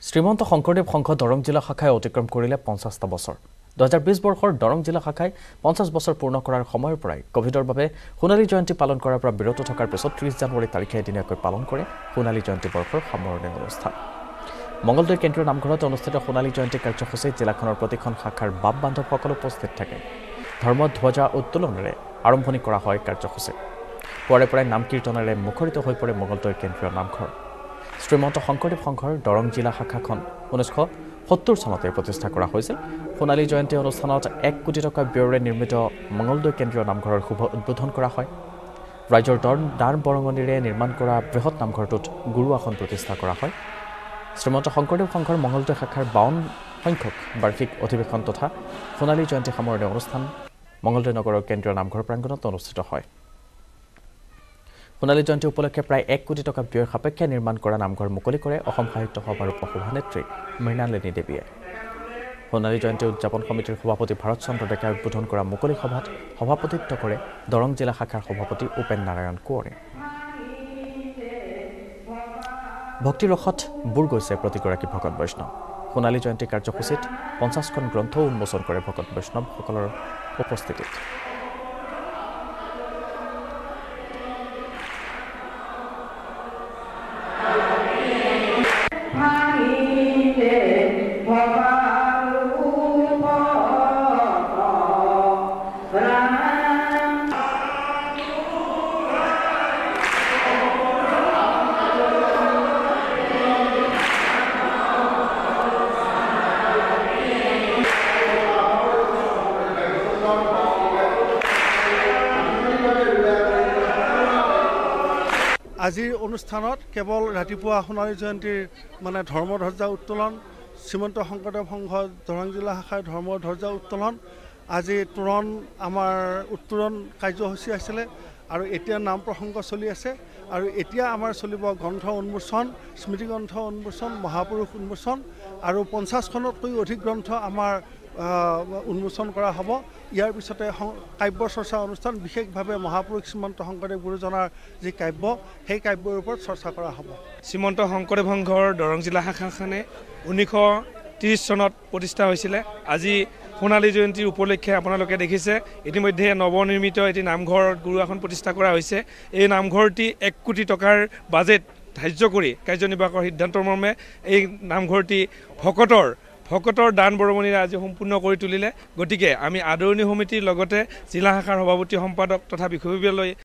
শ্ৰীমন্ত শংকৰদেৱ সংঘ দৰং জিলা শাখাই অতিক্ৰম কৰিলে 50টা বছৰ 2020 বৰ্ষৰ দৰং জিলা শাখাই 50 বছৰ পূৰ্ণ কৰাৰ সময়ৰ পৰাই কোভিডৰ বাবে সোণালী জয়ন্তী পালন কৰাৰ পৰা বিৰত থকাৰ পিছত 30 জানুৱাৰী তাৰিখে এদিনীয়াকৈ পালন কৰে সোণালী জয়ন্তী বৰ্ষৰ সামৰণি অনুষ্ঠান মঙ্গলদৈ কেন্দ্ৰীয় নামঘৰত অনুষ্ঠিত সোণালী জয়ন্তী কাৰ্যসূচীত জিলাখনৰ প্ৰতিখন শাখাৰ বাপ বান্ধৱসকল উপস্থিত থাকে ধৰ্ম ধ্বজা উত্তোলনেৰে আৰম্ভণি কৰা হয় কাৰ্যসূচী পৰে পৰে নাম কীৰ্তনেৰে মুখৰিত হৈ পৰে মঙ্গলদৈ কেন্দ্ৰীয় নামঘৰ শ্ৰীমন্ত শংকৰদেৱ সংঘৰ দৰং জিলা শাখাখন 1970 চনতে প্ৰতিষ্ঠা কৰা হৈছিল সোণালী জয়ন্তী অনুষ্ঠানত 1 কোটি টকা ব্যয়েৰে নিৰ্মিত মঙ্গলদৈ কেন্দ্ৰীয় নামঘৰৰ শুভ উদ্বোধন কৰা হয় ৰাজ্যৰ দান বৰঙণিৰে নিৰ্মাণ কৰা বৃহৎ নামঘৰটোত গুৰু আসন প্ৰতিষ্ঠা কৰা হয় শ্ৰীমন্ত শংকৰদেৱ সংঘৰ মঙ্গলদৈ শাখাৰ 52 সংখ্যক বাৰ্ষিক অধিৱেশন তথা সোণালী জয়ন্তী সামৰণি অনুষ্ঠান মঙ্গলদৈ নগৰৰ কেন্দ্ৰীয় নামঘৰ প্ৰাংগণত অনুষ্ঠিত হয় সোণালী জয়ন্তী উপলক্ষে প্ৰায় 1 কোটি টকা ব্যয়ৰ সাপেক্ষে নিৰ্মাণ কৰা নামঘৰ মুকলি কৰে অসম সাহিত্য সভাৰ উপসভানেত্ৰী মৃণালিনী দেৱীয়ে সোণালী জয়ন্তী উদযাপন সমিতিৰ সভাপতি ভাৰত চন্দ্ৰ ডেকাই উদ্বোধন কৰা মুকলি সভাত সভাপতিত্ব কৰে দৰং জিলা শাখাৰ সভাপতি উপেন নাৰায়ণ কোঁৱৰে ভক্তি ৰসত বুৰ গৈছে প্ৰতিগৰাকী ভকত বৈষ্ণৱ সোণালী জয়ন্তী কাৰ্যসূচীত 50খন গ্ৰন্থ উন্মোচন কৰে ভকত বৈষ্ণৱসকলৰ উপস্থিতিত আজিৰ অনুষ্ঠানত কেৱল ৰাতিপুৱা সোণালী জয়ন্তীৰ মানে ধৰ্মধ্বজা উত্তোলন শ্ৰীমন্ত শংকৰদেৱ সংঘ দৰং জিলা শাখাৰ ধৰ্মধ্বজা উত্তোলন আজি তোৰণ আমাৰ উত্তোলন কাৰ্যসূচী আছিলে আৰু এতিয়া নাম প্ৰসংগ চলি আছে আৰু এতিয়া আমাৰ চলিব গ্ৰন্থ উন্মোচন স্মৃতি গ্ৰন্থ উন্মোচন মহাপুৰুষ উন্মোচন আৰু 50খনতকৈ অধিক গ্ৰন্থ আমাৰ উন্মোচন কৰা হ'ব ইয়াৰ পিছতে কাব্য চৰ্চা অনুষ্ঠান বিশেষভাৱে মহাপুৰুষ শ্ৰীমন্ত শংকৰদেৱ গুৰুজনাৰ যি কাব্য সেই কাব্যৰ ওপৰত চৰ্চা কৰা হ'ব শ্ৰীমন্ত শংকৰদেৱ সংঘৰ দৰং জিলা শাখাখনে 1930 চনত প্ৰতিষ্ঠা হৈছিলে আজি সোণালী জয়ন্তীৰ উপলক্ষে আপোনালোকে দেখিছে ইতিমধ্যে নৱনিৰ্মিত এটি নামঘৰ গুৰু আসন প্ৰতিষ্ঠা কৰা হৈছে এই নামঘৰটি 1 কোটি টকাৰ বাজেট ধাৰ্য কৰি কাৰ্যনিৰ্বাহকৰ সিদ্ধান্তৰ মৰ্মে এই নামঘৰটি ভকতৰ দান বৰঙণিৰে আজি সম্পূৰ্ণ কৰি তুলিলে গতিকে আমি আদৰণি সমিতিৰ লগতে জিলা শাখাৰ সভাপতি সম্পাদক তথা বিষয়ববীয়ালৈ